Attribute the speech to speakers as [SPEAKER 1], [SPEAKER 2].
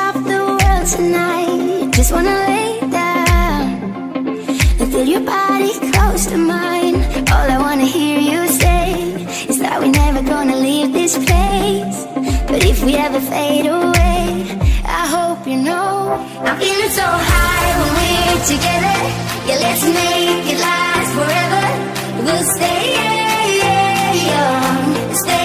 [SPEAKER 1] stop the world tonight. Just wanna lay down and feel your body close to mine. All I wanna hear you say is that we're never gonna leave this place. But if we ever fade away, I hope you know I'm feeling so high when we're together. Yeah, let's make it last forever. We'll stay young, stay